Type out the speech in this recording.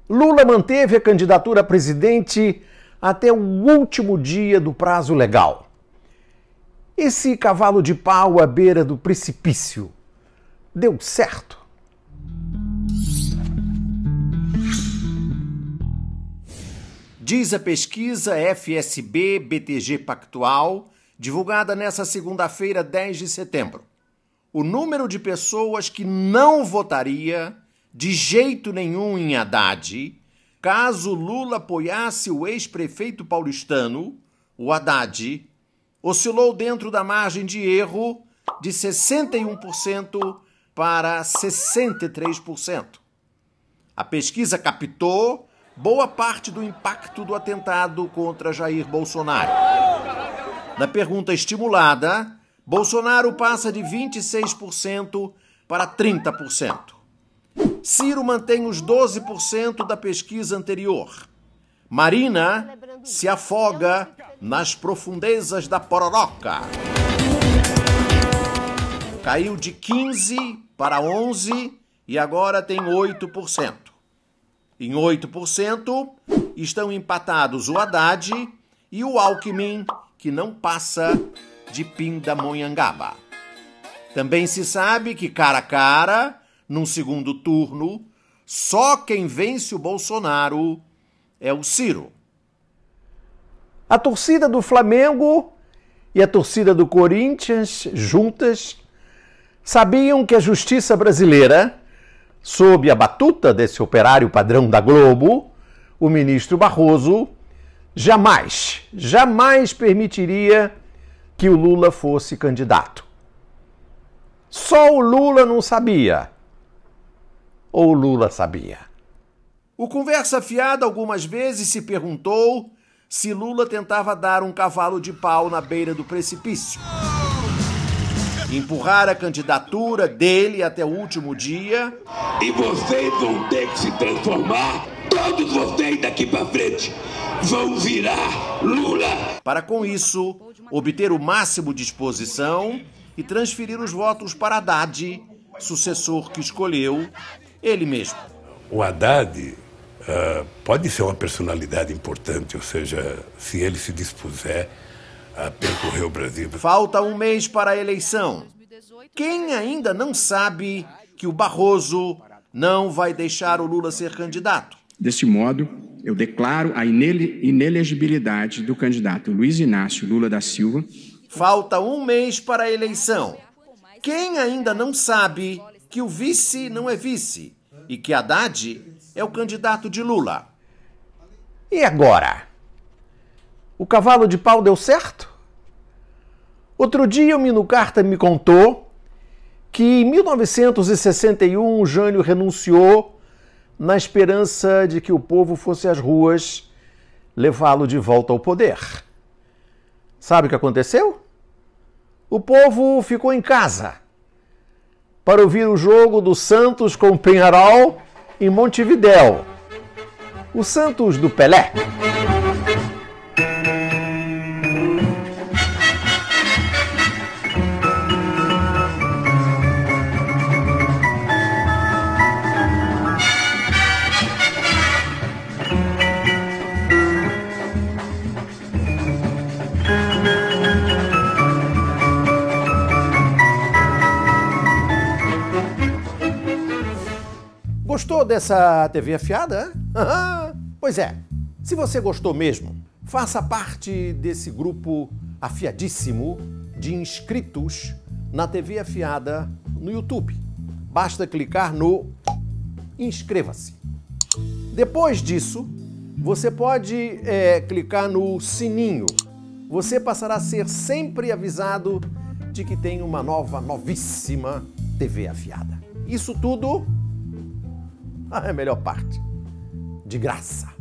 Lula manteve a candidatura a presidente até o último dia do prazo legal. Esse cavalo de pau à beira do precipício deu certo? Diz a pesquisa FSB-BTG Pactual, divulgada nesta segunda-feira, 10 de setembro. O número de pessoas que não votaria de jeito nenhum em Haddad, caso Lula apoiasse o ex-prefeito paulistano, o Haddad, oscilou dentro da margem de erro de 61% para 63%. A pesquisa captou boa parte do impacto do atentado contra Jair Bolsonaro. Na pergunta estimulada, Bolsonaro passa de 26% para 30%. Ciro mantém os 12% da pesquisa anterior. Marina se afoga nas profundezas da pororoca. Caiu de 15% para 11% e agora tem 8%. Em 8% estão empatados o Haddad e o Alckmin, que não passa de Pindamonhangaba. Também se sabe que cara a cara, num segundo turno, só quem vence o Bolsonaro é o Ciro. A torcida do Flamengo e a torcida do Corinthians, juntas, sabiam que a justiça brasileira, sob a batuta desse operário padrão da Globo, o ministro Barroso, jamais permitiria que o Lula fosse candidato. Só o Lula não sabia. Ou o Lula sabia? O Conversa Fiada algumas vezes se perguntou se Lula tentava dar um cavalo de pau na beira do precipício. Empurrar a candidatura dele até o último dia. E vocês vão ter que se transformar, todos vocês daqui para frente vão virar Lula. Para com isso, obter o máximo de exposição e transferir os votos para Haddad, sucessor que escolheu ele mesmo. O Haddad pode ser uma personalidade importante, ou seja, se ele se dispuser a percorrer o Brasil. Falta um mês para a eleição. Quem ainda não sabe que o Barroso não vai deixar o Lula ser candidato? Deste modo, eu declaro a inelegibilidade do candidato Luiz Inácio Lula da Silva. Falta um mês para a eleição. Quem ainda não sabe que o vice não é vice e que Haddad é o candidato de Lula? E agora? O cavalo de pau deu certo? Outro dia o Mino Carta me contou que em 1961 Jânio renunciou na esperança de que o povo fosse às ruas levá-lo de volta ao poder. Sabe o que aconteceu? O povo ficou em casa para ouvir o jogo do Santos com o Peñarol em Montevidéu. O Santos do Pelé. Gostou dessa TV afiada? Pois é, se você gostou mesmo, faça parte desse grupo afiadíssimo de inscritos na TV Afiada no YouTube. Basta clicar no inscreva-se. Depois disso, você pode clicar no sininho. Você passará a ser sempre avisado de que tem uma novíssima TV Afiada. Isso tudo... é a melhor parte. De graça.